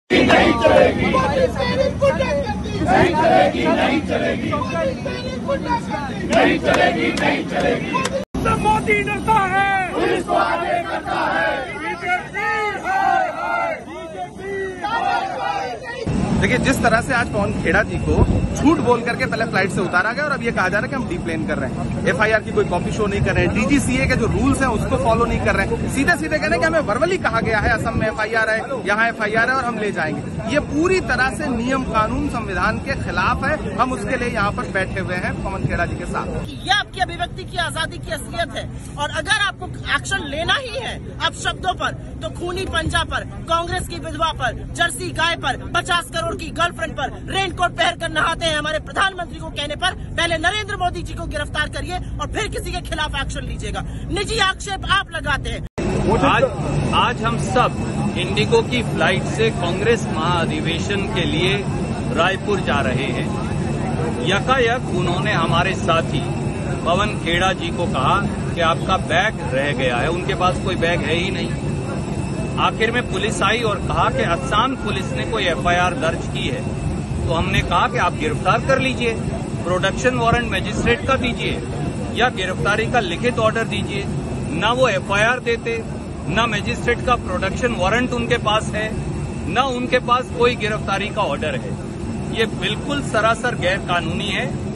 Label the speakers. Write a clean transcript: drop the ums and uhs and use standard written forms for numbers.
Speaker 1: नहीं चलेगी,
Speaker 2: नहीं चलेगी, नहीं चलेगी,
Speaker 1: नहीं चलेगी, नहीं चलेगी।
Speaker 2: मोदी डरता है,
Speaker 1: पुलिस को आगे करता है।
Speaker 3: देखिए, जिस तरह से आज पवन खेड़ा जी को झूठ बोल करके पहले फ्लाइट से उतारा गया और अब ये कहा जा रहा है कि हम डीप्लेन कर रहे हैं, एफआईआर की कोई कॉपी शो नहीं कर रहे हैं, डीजीसीए के जो रूल्स हैं उसको फॉलो नहीं कर रहे हैं, सीधे सीधे कहने कि हमें वर्बली कहा गया है असम में एफआईआर है, यहाँ एफआईआर है और हम ले जाएंगे। ये पूरी तरह से नियम कानून संविधान के खिलाफ है। हम उसके लिए यहाँ पर बैठे हुए हैं पवन खेड़ा जी के साथ।
Speaker 4: ये आपकी अभिव्यक्ति की आजादी की असलियत है और अगर आपको एक्शन लेना ही है अब शब्दों पर, तो खूनी पंजा पर, कांग्रेस की विधवा पर, जर्सी गाय पर, 50 करोड़ की गर्लफ्रेंड पर रेनकोट पहन कर नहाते हैं हमारे प्रधानमंत्री को कहने पर पहले नरेंद्र मोदी जी को गिरफ्तार करिए और फिर किसी के खिलाफ एक्शन लीजिएगा। निजी आक्षेप आप लगाते हैं।
Speaker 5: आज हम सब इंडिगो की फ्लाइट से कांग्रेस महाधिवेशन के लिए रायपुर जा रहे हैं। यकायक उन्होंने हमारे साथी पवन खेड़ा जी को कहा कि आपका बैग रह गया है। उनके पास कोई बैग है ही नहीं। आखिर में पुलिस आई और कहा कि असम पुलिस ने कोई एफआईआर दर्ज की है। तो हमने कहा कि आप गिरफ्तार कर लीजिए, प्रोडक्शन वारंट मजिस्ट्रेट का दीजिए या गिरफ्तारी का लिखित ऑर्डर दीजिए। न वो एफआईआर देते, न मजिस्ट्रेट का प्रोडक्शन वारंट उनके पास है, न उनके पास कोई गिरफ्तारी का ऑर्डर है। ये बिल्कुल सरासर गैर कानूनी है।